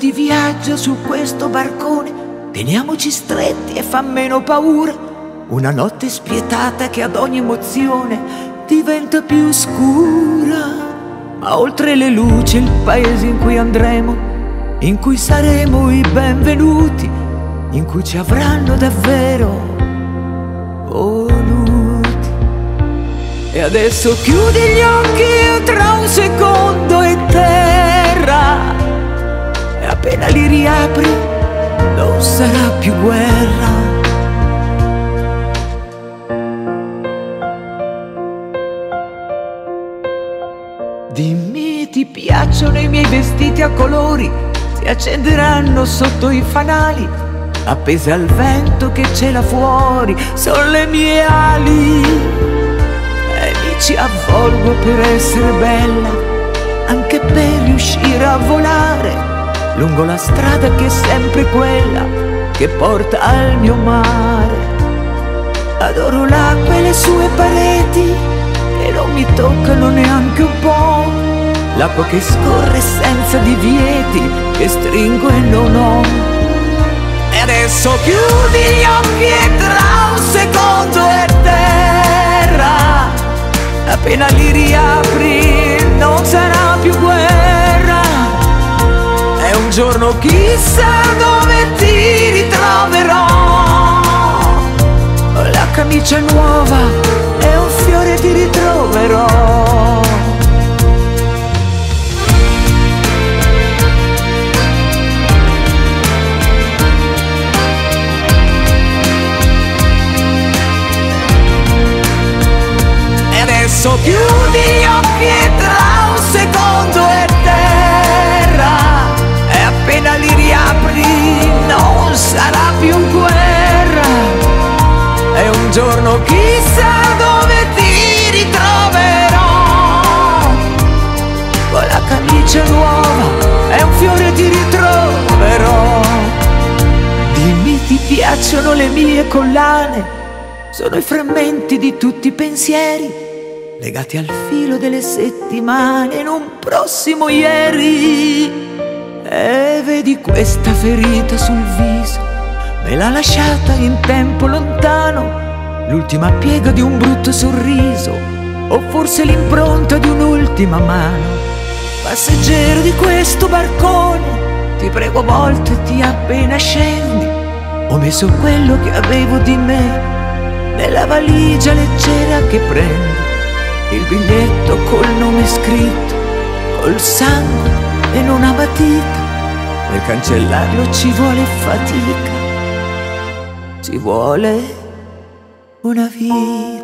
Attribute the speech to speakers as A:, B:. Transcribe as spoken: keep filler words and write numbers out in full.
A: di viaggio su questo barcone, teniamoci stretti e fa meno paura. Una notte spietata che ad ogni emozione diventa più scura. Ma oltre le luci il paese in cui andremo, in cui saremo i benvenuti, in cui ci avranno davvero voluti. E adesso chiudi gli occhi tra un secondo e terra, e appena li riapri non sarà più guerra. Dimmi, ti piacciono i miei vestiti a colori? Si accenderanno sotto i fanali, appese al vento che c'è là fuori, sono le mie ali. E mi ci avvolgo per essere bella, anche per riuscire a volare lungo la strada che è sempre quella che porta al mio mare. Adoro l'acqua e le sue pareti, e non mi toccano neanche un po', l'acqua che scorre senza divieti, che stringo e non ho. E adesso chiudi gli occhi e tra un secondo è terra, appena li riapri non sarà più guerra. E un giorno chissà dove ti ritroverò, la camicia nuova e un fiore ti ritroverò. E adesso chiudi gli occhi e tra un secondo è terra, e appena li riapri non sarà più guerra. E un giorno chissà dove ti ritroverò, con la camicia nuova e un fiore ti ritroverò. Dimmi, ti piacciono le mie collane? Sono i frammenti di tutti i pensieri, legati al filo delle settimane in un prossimo ieri. E vedi questa ferita sul viso, me l'ha lasciata in tempo lontano, l'ultima piega di un brutto sorriso, o forse l'impronta di un'ultima mano. Passeggero di questo barcone, ti prego a volte ti appena scendi, ho messo quello che avevo di me nella valigia leggera che prendo, il biglietto col nome scritto, col sangue in una matita. Per cancellarlo ci vuole fatica, ci vuole una vita.